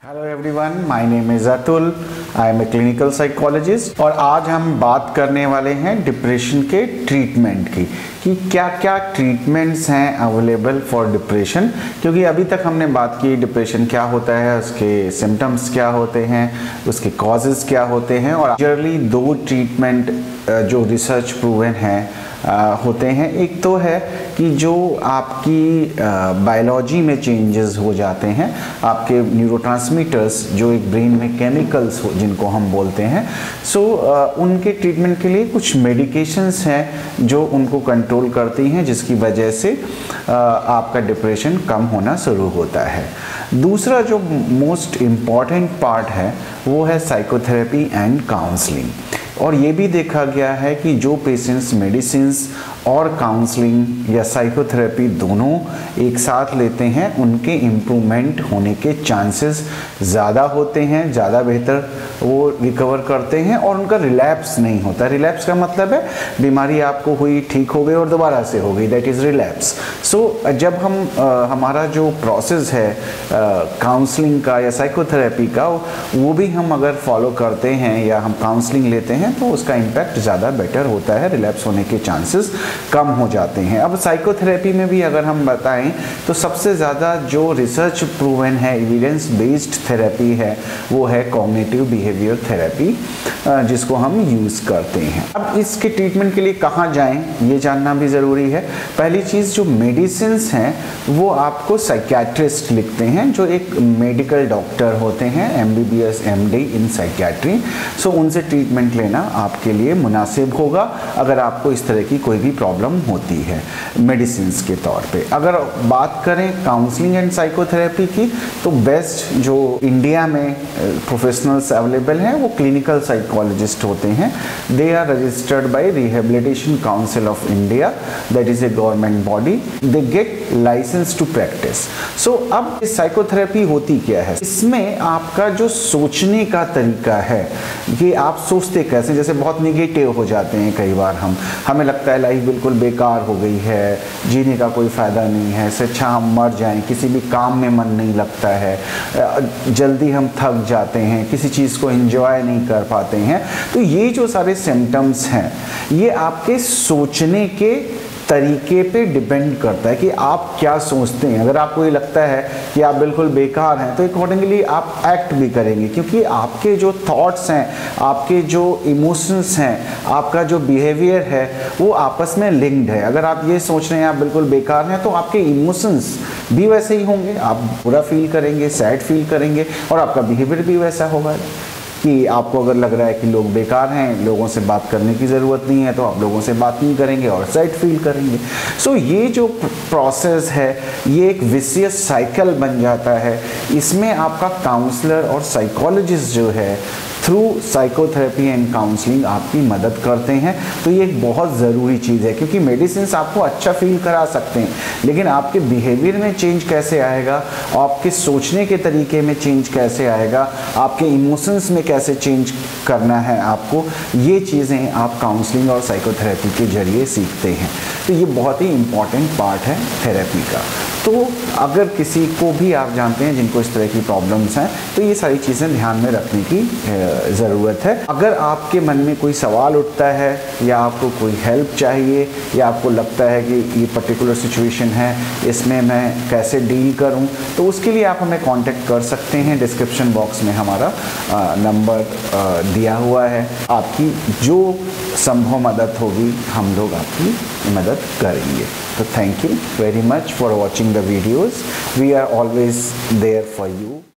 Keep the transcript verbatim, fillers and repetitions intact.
Hello everyone, my name is Atul. I am a clinical psychologist और आज हम बात करने वाले हैं डिप्रेशन के ट्रीटमेंट की कि क्या क्या ट्रीटमेंट्स हैं अवेलेबल फॉर डिप्रेशन। क्योंकि अभी तक हमने बात की डिप्रेशन क्या होता है, उसके सिम्टम्स क्या होते हैं, उसके कॉजेज़ क्या होते हैं और जनरली दो ट्रीटमेंट जो रिसर्च प्रूवन हैं Uh, होते हैं। एक तो है कि जो आपकी बायोलॉजी uh, में चेंजेस हो जाते हैं, आपके न्यूरोट्रांसमीटर्स जो एक ब्रेन में केमिकल्स हो जिनको हम बोलते हैं, सो so, uh, उनके ट्रीटमेंट के लिए कुछ मेडिकेशंस हैं जो उनको कंट्रोल करती हैं, जिसकी वजह से uh, आपका डिप्रेशन कम होना शुरू होता है। दूसरा जो मोस्ट इम्पॉर्टेंट पार्ट है वो है साइकोथेरेपी एंड काउंसलिंग। और ये भी देखा गया है कि जो पेशेंट्स मेडिसिन्स और काउंसलिंग या साइकोथेरेपी दोनों एक साथ लेते हैं उनके इम्प्रूवमेंट होने के चांसेस ज़्यादा होते हैं, ज़्यादा बेहतर वो रिकवर करते हैं और उनका रिलैप्स नहीं होता। रिलैप्स का मतलब है बीमारी आपको हुई, ठीक हो गई और दोबारा से हो गई, दैट इज़ रिलैप्स। सो जब हम आ, हमारा जो प्रोसेस है काउंसलिंग का या साइकोथेरेपी का, वो भी हम अगर फॉलो करते हैं या हम काउंसलिंग लेते हैं तो उसका इम्पैक्ट ज़्यादा बेटर होता है, रिलैप्स होने के चांसेस कम हो जाते हैं। अब साइकोथेरेपी में भी अगर हम बताएं तो सबसे ज़्यादा जो रिसर्च प्रूवन है, एविडेंस बेस्ड थेरेपी है, वो है कॉग्निटिव बिहेवियर थेरेपी, जिसको हम यूज़ करते हैं। अब इसके ट्रीटमेंट के लिए कहाँ जाएं ये जानना भी ज़रूरी है। पहली चीज़, जो मेडिसिन्स हैं वो आपको साइकियाट्रिस्ट लिखते हैं, जो एक मेडिकल डॉक्टर होते हैं, M B B S M D in psychiatry. So उनसे ट्रीटमेंट लेना आपके लिए मुनासिब होगा अगर आपको इस तरह की कोई भी प्रॉब्लम होती है मेडिसिन्स के तौर पे। अगर बात करें काउंसलिंग एंड साइकोथेरेपी की, तो बेस्ट जो इंडिया में प्रोफेशनल्स अवेलेबल हैं वो क्लिनिकल साइकोलॉजिस्ट होते हैं। They are registered by Rehabilitation Council of India, that is a government body. They get licence to practise. So अब इस साइकोथेरेपी होती क्या है, इसमें आपका जो सोचने का तरीका है कि आप सोचते कैसे, जैसे बहुत निगेटिव हो जाते हैं कई बार हम हमें लगता है लाइफ बिल्कुल बेकार हो गई है, जीने का कोई फ़ायदा नहीं है, इससे अच्छा हम मर जाएं, किसी भी काम में मन नहीं लगता है, जल्दी हम थक जाते हैं, किसी चीज़ को एंजॉय नहीं कर पाते हैं। तो ये जो सारे सिम्टम्स हैं ये आपके सोचने के तरीके पे डिपेंड करता है कि आप क्या सोचते हैं। अगर आपको ये लगता है कि आप बिल्कुल बेकार हैं तो अकॉर्डिंगली आप एक्ट भी करेंगे, क्योंकि आपके जो थॉट्स हैं, आपके जो इमोशंस हैं, आपका जो बिहेवियर है वो आपस में लिंक्ड है। अगर आप ये सोच रहे हैं आप बिल्कुल बेकार हैं तो आपके इमोशंस भी वैसे ही होंगे, आप बुरा फील करेंगे, सैड फील करेंगे और आपका बिहेवियर भी वैसा होगा। कि आपको अगर लग रहा है कि लोग बेकार हैं, लोगों से बात करने की ज़रूरत नहीं है, तो आप लोगों से बात नहीं करेंगे और सैड फील करेंगे। सो so, ये जो प्रोसेस है ये एक विशियस साइकिल बन जाता है। इसमें आपका काउंसलर और साइकोलॉजिस्ट जो है थ्रू साइकोथेरेपी एंड काउंसलिंग आपकी मदद करते हैं। तो ये एक बहुत ज़रूरी चीज़ है, क्योंकि मेडिसिन्स आपको अच्छा फील करा सकते हैं, लेकिन आपके बिहेवियर में चेंज कैसे आएगा, आपके सोचने के तरीके में चेंज कैसे आएगा, आपके इमोशंस में कैसे चेंज करना है आपको, ये चीज़ें आप काउंसलिंग और साइकोथेरेपी के जरिए सीखते हैं। तो ये बहुत ही इम्पॉर्टेंट पार्ट है थेरेपी का। तो अगर किसी को भी आप जानते हैं जिनको इस तरह की प्रॉब्लम्स हैं तो ये सारी चीज़ें ध्यान में रखने की ज़रूरत है। अगर आपके मन में कोई सवाल उठता है या आपको कोई हेल्प चाहिए या आपको लगता है कि ये पर्टिकुलर सिचुएशन है, इसमें मैं कैसे डील करूं, तो उसके लिए आप हमें कांटेक्ट कर सकते हैं। डिस्क्रिप्शन बॉक्स में हमारा नंबर दिया हुआ है। आपकी जो संभव मदद होगी हम लोग आपकी मदद करेंगे। तो thank you very much for watching the videos. We are always there for you.